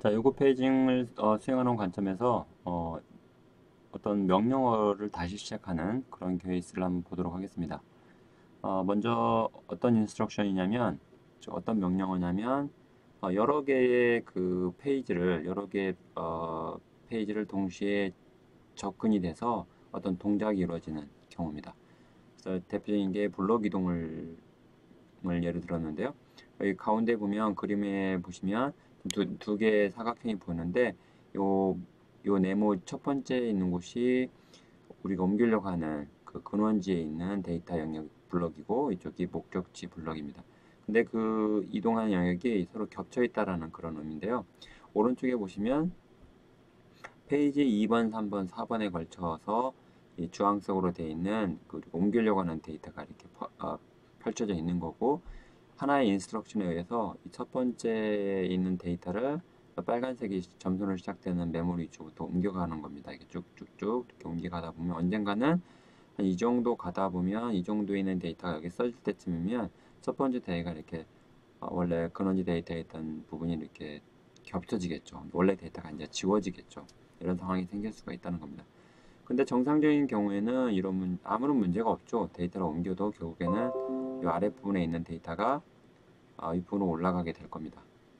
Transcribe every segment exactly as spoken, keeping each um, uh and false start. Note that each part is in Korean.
자, 요거 페이징을 어, 수행하는 관점에서 어, 어떤 명령어를 다시 시작하는 그런 케이스를 한번 보도록 하겠습니다. 어, 먼저 어떤 인스트럭션이냐면, 저 어떤 명령어냐면 어, 여러 개의 그 페이지를 여러 개의 어, 페이지를 동시에 접근이 돼서 어떤 동작이 이루어지는 경우입니다. 그래서 대표적인 게 블록 이동을 을 예를 들었는데요. 여기 가운데 보면 그림에 보시면 두, 두 개의 사각형이 보이는데 요, 요 네모 첫 번째 있는 곳이 우리가 옮기려고 하는 그 근원지에 있는 데이터 영역 블럭이고 이쪽이 목적지 블럭입니다. 근데 그 이동하는 영역이 서로 겹쳐 있다라는 그런 의미인데요. 오른쪽에 보시면 페이지 이 번, 삼 번, 사 번에 걸쳐서 이 주황색으로 되어 있는 그리고 옮기려고 하는 데이터가 이렇게 퍼, 어, 펼쳐져 있는 거고 하나의 인스트럭션에 의해서 이 첫 번째에 있는 데이터를 빨간색이 점선으로 시작되는 메모리 위쪽부터 옮겨가는 겁니다. 이렇게 쭉쭉쭉 이렇게 옮겨가다 보면 언젠가는 한 이 정도 가다 보면 이 정도에 있는 데이터가 여기 써질 때쯤이면 첫 번째 데이터가 이렇게 어, 원래 근원지 데이터에 있던 부분이 이렇게 겹쳐지겠죠. 원래 데이터가 이제 지워지겠죠. 이런 상황이 생길 수가 있다는 겁니다. 근데 정상적인 경우에는 이런 문, 아무런 문제가 없죠. 데이터를 옮겨도 결국에는 이 아랫부분에 있는 데이터가 아, 이 부분으로 올라가게 될 겁니다.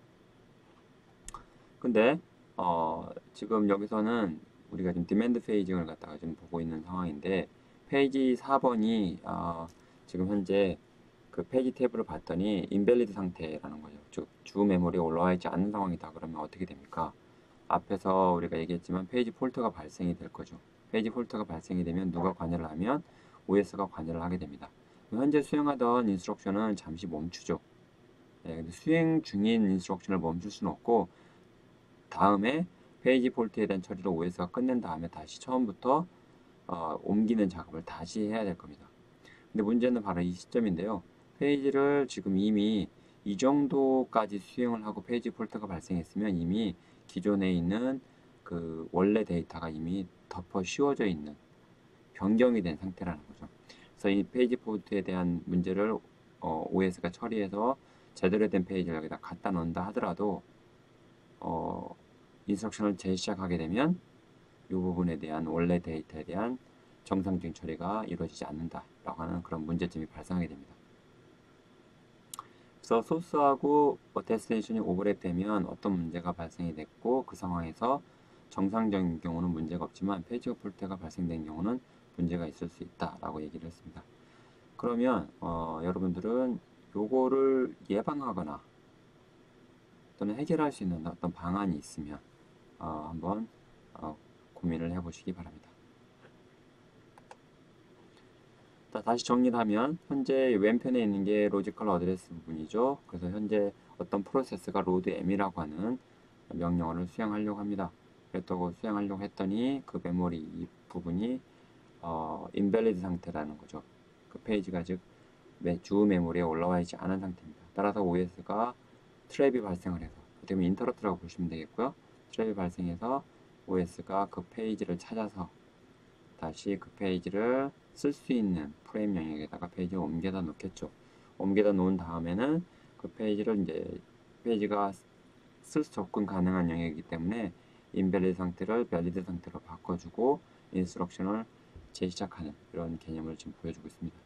근데 어, 지금 여기서는 우리가 지금 디맨드 페이징을 갖다가 지금 보고 있는 상황인데 페이지 사 번이 어, 지금 현재 그 페이지 탭을 봤더니 인밸리드 상태라는 거죠. 즉 주 메모리에 올라와 있지 않은 상황이다. 그러면 어떻게 됩니까? 앞에서 우리가 얘기했지만 페이지 폴트가 발생이 될 거죠. 페이지 폴트가 발생이 되면 누가 관여를 하면 오에스가 관여를 하게 됩니다. 현재 수행하던 인스트럭션은 잠시 멈추죠. 네, 근데 수행 중인 인스트럭션을 멈출 수는 없고 다음에 페이지 폴트에 대한 처리를 오에스가 끝낸 다음에 다시 처음부터 어, 옮기는 작업을 다시 해야 될 겁니다. 근데 문제는 바로 이 시점인데요. 페이지를 지금 이미 이 정도까지 수행을 하고 페이지 폴트가 발생했으면 이미 기존에 있는 그 원래 데이터가 이미 덮어 씌워져 있는 변경이 된 상태라는 거죠. 그래서 이 페이지 폴트에 대한 문제를 어, 오에스가 처리해서 제대로 된 페이지를 여기다 갖다 놓는다 하더라도 어, 인스트럭션을 재시작하게 되면 이 부분에 대한 원래 데이터에 대한 정상적인 처리가 이루어지지 않는다라고 하는 그런 문제점이 발생하게 됩니다. 그래서 소스하고 데스티네이션이 오버랩되면 어떤 문제가 발생이 됐고 그 상황에서 정상적인 경우는 문제가 없지만 페이지 폴트가 발생된 경우는 문제가 있을 수 있다라고 얘기를 했습니다. 그러면 어, 여러분들은 요거를 예방하거나 또는 해결할 수 있는 어떤 방안이 있으면 어, 한번 어, 고민을 해보시기 바랍니다. 자, 다시 정리를 하면 현재 왼편에 있는 게 로지컬 어드레스 부분이죠. 그래서 현재 어떤 프로세스가 로드 m이라고 하는 명령어를 수행하려고 합니다. 그랬다고 수행하려고 했더니 그 메모리 이 부분이 어, 인밸리드 상태라는 거죠. 그 페이지가 즉 주 메모리에 올라와 있지 않은 상태입니다. 따라서 오에스가 트랩이 발생을 해서 어떻게 보면 인터럽트라고 보시면 되겠고요. 트랩이 발생해서 오에스가 그 페이지를 찾아서 다시 그 페이지를 쓸 수 있는 프레임 영역에다가 페이지를 옮겨다 놓겠죠. 옮겨다 놓은 다음에는 그 페이지를 이제 페이지가 쓸 수 접근 가능한 영역이기 때문에 인밸리드 상태를 밸리드 상태로 바꿔주고 인스트럭션을 재시작하는 이런 개념을 지금 보여주고 있습니다.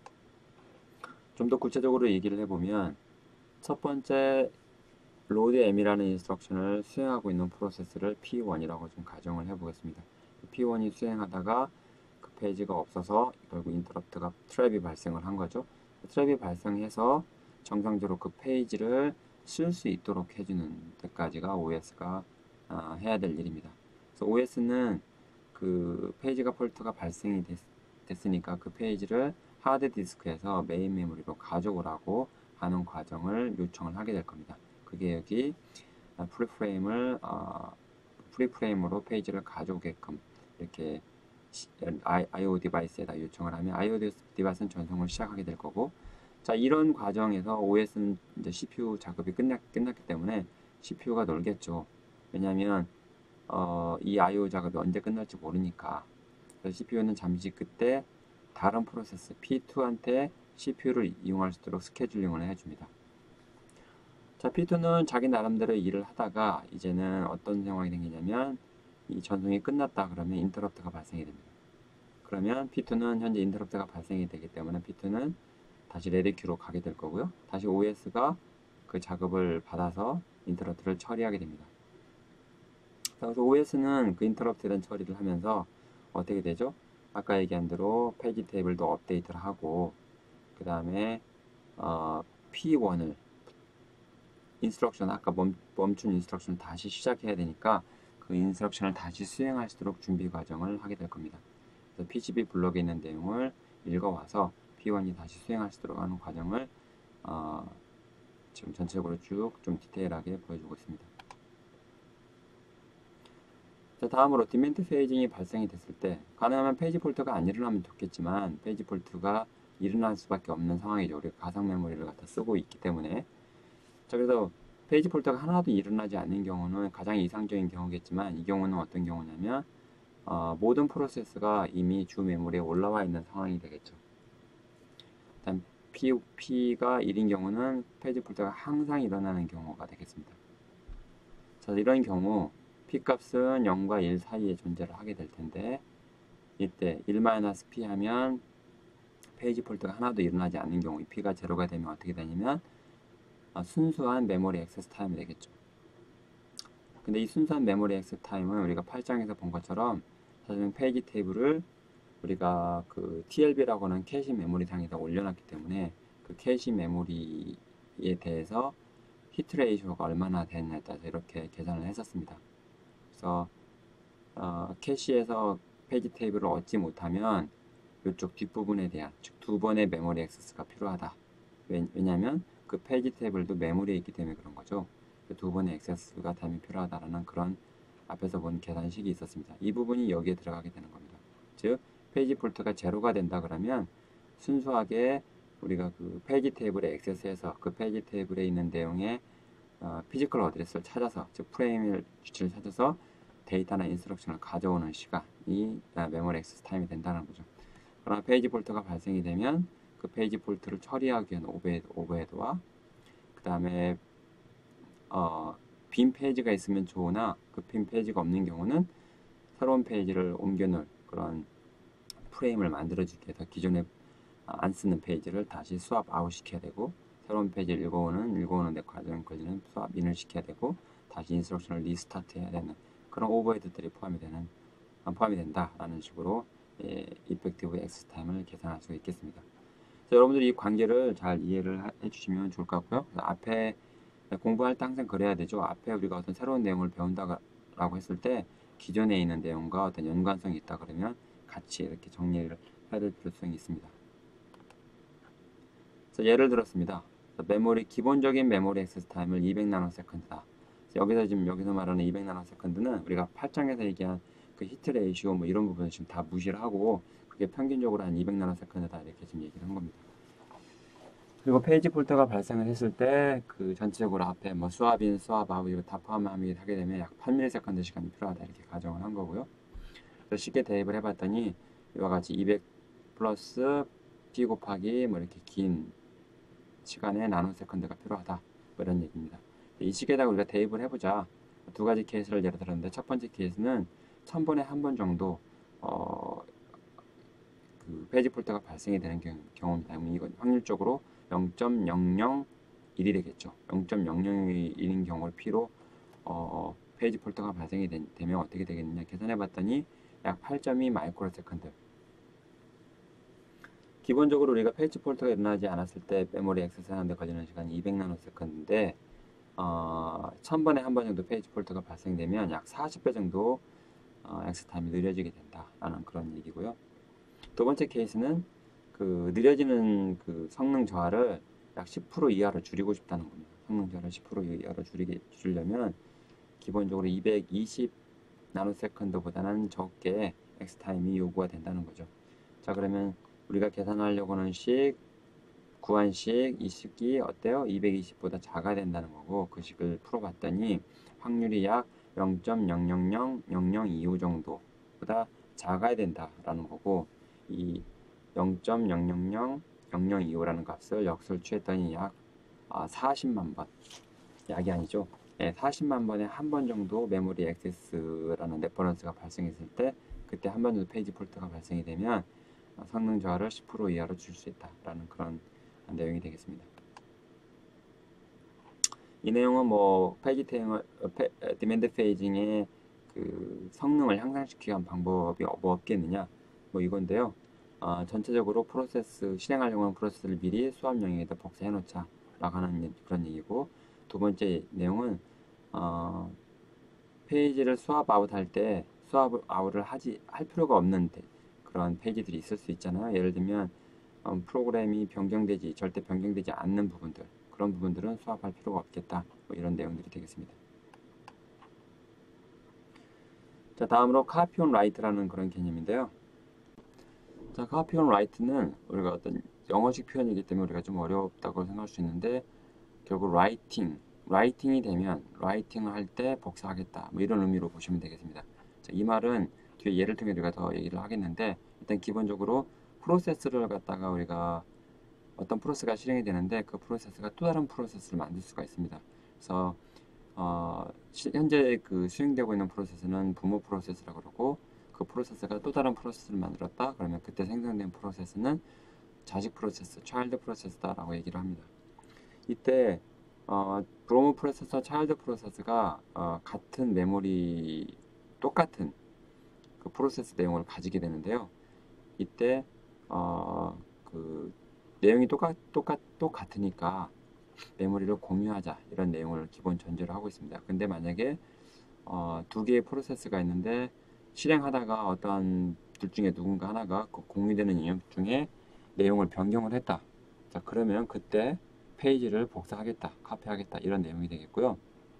좀 더 구체적으로 얘기를 해보면 첫 번째 로드 m이라는 인스트럭션을 수행하고 있는 프로세스를 피 원이라고 좀 가정을 해보겠습니다. 피 원이 수행하다가 그 페이지가 없어서 결국 인터럽트가 트랩이 발생을 한 거죠. 트랩이 발생해서 정상적으로 그 페이지를 쓸 수 있도록 해주는 데까지가 오에스가 아, 해야 될 일입니다. 그래서 오에스는 그 페이지가 폴트가 발생이 됐, 됐으니까 그 페이지를 하드 디스크에서 메인 메모리로 가져오라고 하는 과정을 요청을 하게 될 겁니다. 그게 여기 프리프레임을 어, 프리프레임으로 페이지를 가져오게끔 이렇게 아이오 디바이스에다 요청을 하면 아이오 디바이스는 전송을 시작하게 될 거고, 자 이런 과정에서 오에스는 이제 씨피유 작업이 끝났, 끝났기 때문에 씨피유가 놀겠죠. 왜냐하면 어, 이 아이오 작업이 언제 끝날지 모르니까. 그래서 씨피유는 잠시 그때 다른 프로세스 피 투한테 씨피유를 이용할 수 있도록 스케줄링을 해줍니다. 자, 피 투는 자기 나름대로 일을 하다가 이제는 어떤 상황이 생기냐면 이 전송이 끝났다 그러면 인터럽트가 발생이 됩니다. 그러면 피 투는 현재 인터럽트가 발생이 되기 때문에 피 투는 다시 레디 큐로 가게 될 거고요. 다시 오에스가 그 작업을 받아서 인터럽트를 처리하게 됩니다. 그래서 오에스는 그 인터럽트에 대한 처리를 하면서 어떻게 되죠? 아까 얘기한 대로 페이지 테이블도 업데이트를 하고 그 다음에 어, 피 원을 인스트럭션 아까 멈, 멈춘 인스트럭션을 다시 시작해야 되니까 그 인스트럭션을 다시 수행할 수 있도록 준비 과정을 하게 될 겁니다. 그래서 피지비 블록에 있는 내용을 읽어와서 피 원이 다시 수행할 수 있도록 하는 과정을 어, 지금 전체적으로 쭉 좀 디테일하게 보여주고 있습니다. 자, 다음으로 디멘트 페이징이 발생이 됐을 때 가능하면 페이지 폴트가 안 일어나면 좋겠지만 페이지 폴트가 일어날 수밖에 없는 상황이죠. 우리가 가상 메모리를 갖다 쓰고 있기 때문에. 자, 그래서 페이지 폴트가 하나도 일어나지 않는 경우는 가장 이상적인 경우겠지만 이 경우는 어떤 경우냐면 어, 모든 프로세스가 이미 주 메모리에 올라와 있는 상황이 되겠죠. 일단 P, P가 일인 경우는 페이지 폴트가 항상 일어나는 경우가 되겠습니다. 자, 이런 경우 P 값은 영과 일 사이에 존재를 하게 될 텐데 이때 일 P 하면 페이지 폴트가 하나도 일어나지 않는 경우 P가 제로가 되면 어떻게 되냐면 아, 순수한 메모리 액세스 타임이 되겠죠. 근데 이 순수한 메모리 액세스 타임은 우리가 팔 장에서 본 것처럼 사실은 페이지 테이블을 우리가 그 티엘비라고 하는 캐시 메모리 상에다 올려놨기 때문에 그 캐시 메모리에 대해서 히트 레이쇼가 얼마나 되느냐에 따라서 이렇게 계산을 했었습니다. 그래서 어, 캐시에서 페이지 테이블을 얻지 못하면 이쪽 뒷부분에 대한 즉 두 번의 메모리 액세스가 필요하다. 왜, 왜냐하면 그 페이지 테이블도 메모리에 있기 때문에 그런 거죠. 그 두 번의 액세스가 당연히 필요하다라는 그런 앞에서 본 계산식이 있었습니다. 이 부분이 여기에 들어가게 되는 겁니다. 즉 페이지 폴트가 제로가 된다 그러면 순수하게 우리가 그 페이지 테이블에 액세스해서 그 페이지 테이블에 있는 내용의 어, 피지컬 어드레스를 찾아서 즉 프레임 주체를 찾아서 데이터나 인스트럭션을 가져오는 시간이 아, 메모리 액세스 타임이 된다는 거죠. 그러나 페이지 폴트가 발생이 되면 그 페이지 폴트를 처리하기 위한 오버헤드, 오버헤드와 그 다음에 어, 빈 페이지가 있으면 좋으나 그 빈 페이지가 없는 경우는 새로운 페이지를 옮겨놓을 그런 프레임을 만들어주기 위해서 기존에 안 쓰는 페이지를 다시 스왑 아웃 시켜야 되고 새로운 페이지를 읽어오는 읽어오는 데 과정 걸리는 스왑 인을 시켜야 되고 다시 인스트럭션을 리스타트 해야 되는 그런 오버헤드들이 포함이 되는 포함이 된다라는 식으로 예, 이펙티브 액세스 타임을 계산할 수 있겠습니다. 그래서 여러분들이 이 관계를 잘 이해를 해주시면 좋을 것 같고요. 앞에 공부할 때 항상 그래야 되죠. 앞에 우리가 어떤 새로운 내용을 배운다라고 했을 때 기존에 있는 내용과 어떤 연관성이 있다 그러면 같이 이렇게 정리를 해야 될 필요성이 있습니다. 그래서 예를 들었습니다. 메모리 기본적인 메모리 액세스 타임을 이백 나노세컨드다. 여기서 지금 여기서 말하는 이백 나노세컨드는 우리가 팔 장에서 얘기한 그 히트 레이시오 뭐 이런 부분을 지금 다 무시를 하고 그게 평균적으로 한 이백 나노세컨드다 이렇게 지금 얘기를 한 겁니다. 그리고 페이지 폴트가 발생을 했을 때 그 전체적으로 앞에 뭐 스왑인, 스왑아웃 이거 다 포함하게 하게 되면 약 팔 밀리세컨드 시간이 필요하다 이렇게 가정을 한 거고요. 그래서 쉽게 대입을 해봤더니 이와 같이 이백 플러스 P 곱하기 뭐 이렇게 긴 시간의 나노세컨드가 필요하다 뭐 이런 얘기입니다. 이 식에다가 우리가 대입을 해보자. 두 가지 케이스를 예로 들었는데 첫 번째 케이스는 천 번에 한 번 정도 어, 그 페이지 폴트가 발생이 되는 경우입니다. 이건 확률적으로 영 점 영영일이 되겠죠. 영 점 영영일인 경우를 P로 어, 페이지 폴트가 발생이 되, 되면 어떻게 되겠느냐 계산해 봤더니 약 팔 점 이 마이크로세컨드. 기본적으로 우리가 페이지 폴트가 일어나지 않았을 때 메모리 액세스 하는데 걸리는 시간이 이백 나노세컨드인데 어, 천 번에 한 번 정도 페이지 폴트가 발생되면 약 사십 배 정도 어, 액세스 타임이 느려지게 된다라는 그런 얘기고요. 두 번째 케이스는 그 느려지는 그 성능 저하를 약 십 퍼센트 이하로 줄이고 싶다는 겁니다. 성능 저하를 십 퍼센트 이하로 줄이게 줄이려면 기본적으로 이백이십 나노세컨드보다는 적게 액세스 타임이 요구가 된다는 거죠. 자, 그러면 우리가 계산하려고 하는 식 구한 식 이 식이 어때요? 이백이십보다 작아야 된다는 거고 그 식을 풀어봤더니 확률이 약 영 점 영영영영이오 정도보다 작아야 된다라는 거고 이 영 점 영영영영영이오라는 값을 역수를 취했더니 약 사십만 번 약이 아니죠. 예, 사십만 번에 한 번 정도 메모리 액세스라는 레퍼런스가 발생했을 때 그때 한 번 정도 페이지 폴트가 발생이 되면 어, 성능 저하를 십 퍼센트 이하로 줄 수 있다라는 그런 내용이 되겠습니다. 이 내용은 뭐 페이지 테이밍, 디맨드 페이징의 그 성능을 향상시키기 위한 방법이 뭐 없겠느냐 뭐 이건데요. 어, 전체적으로 프로세스 실행하려고 하는 프로세스를 미리 수압 영역에다 복사해 놓자 라고 하는 그런 얘기고, 두 번째 내용은 어, 페이지를 수압 아웃 할 때 수압 아웃을 하지 할 필요가 없는 그런 페이지들이 있을 수 있잖아요. 예를 들면 어, 프로그램이 변경되지 절대 변경되지 않는 부분들, 그런 부분들은 수압할 필요가 없겠다 뭐 이런 내용들이 되겠습니다. 자, 다음으로 copy on write라는 그런 개념인데요. 자, copy on write는 우리가 어떤 영어식 표현이기 때문에 우리가 좀 어렵다고 생각할 수 있는데, 결국 writing, writing이 되면 writing을 할 때 복사하겠다 뭐 이런 의미로 보시면 되겠습니다. 자, 이 말은 뒤에 예를 통해 우리가 더 얘기를 하겠는데, 일단 기본적으로 프로세스를 갖다가 우리가 어떤 프로세스가 실행이 되는데 그 프로세스가 또 다른 프로세스를 만들 수가 있습니다. 그래서 어, 시, 현재 그 수행되고 있는 프로세스는 부모 프로세스라고 그러고, 그 프로세스가 또 다른 프로세스를 만들었다 그러면 그때 생성된 프로세스는 자식 프로세스, 차일드 프로세스다라고 얘기를 합니다. 이때 어, 브로모 프로세스와 차일드 프로세스가 어, 같은 메모리 똑같은 그 프로세스 내용을 가지게 되는데요. 이때 어, 그 내용이 똑같, 똑같, 똑같으니까 메모리를 공유하자 이런 내용을 기본 전제로 하고 있습니다. 근데 만약에 어, 두 개의 프로세스가 있는데 실행하다가 어떤 둘 중에 누군가 하나가 그 공유되는 영역 중에 내용을 변경을 했다. 자, 그러면 그때 페이지를 복사하겠다, 카피하겠다 이런 내용이 되겠고요.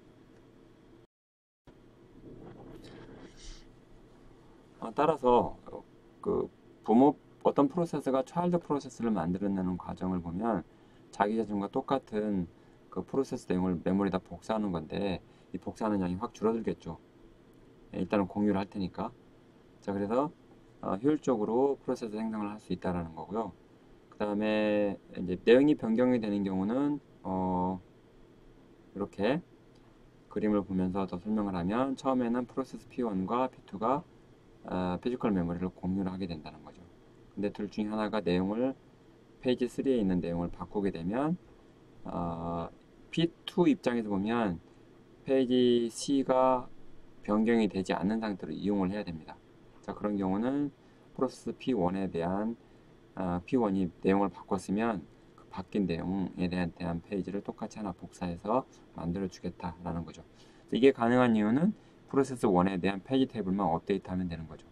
어, 따라서 어, 그 부모 어떤 프로세스가 차일드 프로세스를 만들어내는 과정을 보면 자기 자신과 똑같은 그 프로세스 내용을 메모리에다 복사하는 건데, 이 복사하는 양이 확 줄어들겠죠. 예, 일단은 공유를 할 테니까. 자, 그래서 어, 효율적으로 프로세스 생성을 할 수 있다라는 거고요. 그 다음에 이제 내용이 변경이 되는 경우는 어, 이렇게 그림을 보면서 더 설명을 하면, 처음에는 프로세스 피 원과 피 투가 어, 피지컬 메모리를 공유를 하게 된다는 거죠. 근데 둘 중에 하나가 내용을 페이지 쓰리에 있는 내용을 바꾸게 되면 어, 피 투 입장에서 보면 페이지 C가 변경이 되지 않는 상태로 이용을 해야 됩니다. 자, 그런 경우는 프로세스 피 원에 대한 어, 피 원이 내용을 바꿨으면 그 바뀐 내용에 대한, 대한 페이지를 똑같이 하나 복사해서 만들어 주겠다라는 거죠. 이게 가능한 이유는 프로세스 원에 대한 페이지 테이블만 업데이트하면 되는 거죠.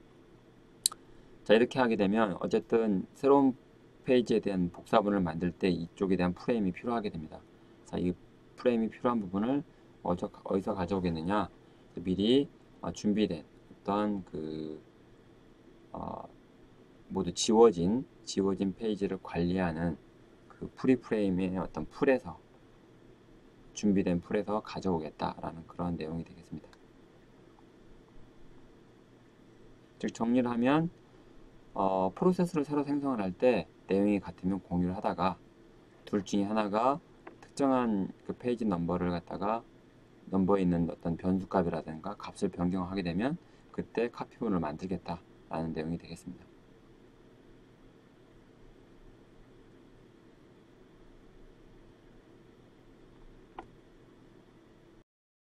자, 이렇게 하게 되면 어쨌든 새로운 페이지에 대한 복사본을 만들 때 이쪽에 대한 프레임이 필요하게 됩니다. 자, 이 프레임이 필요한 부분을 어디서, 어디서 가져오겠느냐? 미리 어, 준비된 어떤 그 어, 모두 지워진 지워진 페이지를 관리하는 그 프리프레임의 어떤 풀에서, 준비된 풀에서 가져오겠다라는 그런 내용이 되겠습니다. 즉 정리를 하면 어, 프로세스를 새로 생성을 할 때 내용이 같으면 공유를 하다가 둘 중에 하나가 특정한 그 페이지 넘버를 갖다가 넘버에 있는 어떤 변수값이라든가 값을 변경하게 되면 그때 카피본을 만들겠다라는 내용이 되겠습니다.